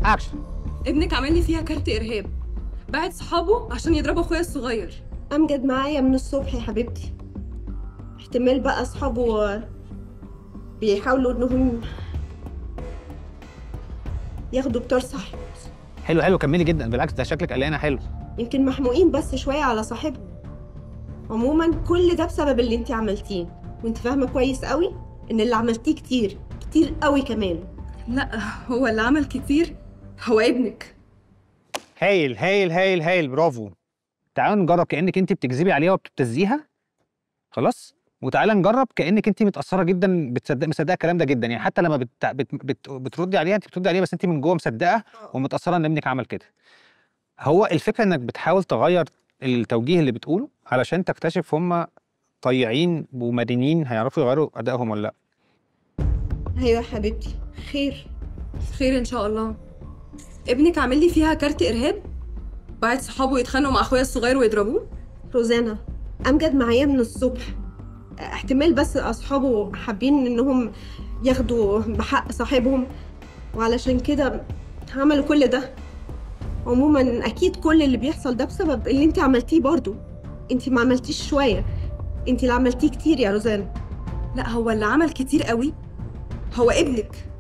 اكشن. ابنك عمل لي فيها كارت ارهاب، بعت صحابه عشان يضربوا اخويا الصغير. امجد معايا من الصبح يا حبيبتي. احتمال بقى اصحابه بيحاولوا انهم ياخدوا بتوع صاحب. حلو حلو، كملي جدا، بالعكس ده شكلك قلقانه. حلو. يمكن محموقين بس شويه على صاحبهم. عموما كل ده بسبب اللي انت عملتيه، وانت فاهمه كويس قوي ان اللي عملتيه كتير كتير قوي كمان. لا، هو اللي عمل كتير هو ابنك. هايل هايل هايل هايل، برافو. تعالوا نجرب كأنك انت بتكذبي عليها وبتبتزيها. خلاص؟ وتعالى نجرب كأنك انت متأثرة جدا، مصدقة الكلام ده جدا، يعني حتى لما بتردي عليها، انت بتردي عليها بس انت من جوه مصدقة ومتأثرة ان ابنك عمل كده. هو الفكرة انك بتحاول تغير التوجيه اللي بتقوله علشان تكتشف هم طيعين ومدينين هيعرفوا يغيروا أدائهم ولا لا. ايوه يا حبيبتي، خير. خير ان شاء الله. ابنك عامل لي فيها كارت ارهاب، بعت صحابه يتخانقوا مع اخويا الصغير ويضربوه. روزانا، امجد معايا من الصبح. احتمال بس اصحابه حابين انهم ياخدوا بحق صاحبهم، وعلشان كده عملوا كل ده. عموما اكيد كل اللي بيحصل ده بسبب اللي انت عملتيه برضو. انت ما عملتيش شويه، انت اللي عملتيه كتير يا روزانا. لا، هو اللي عمل كتير قوي هو ابنك.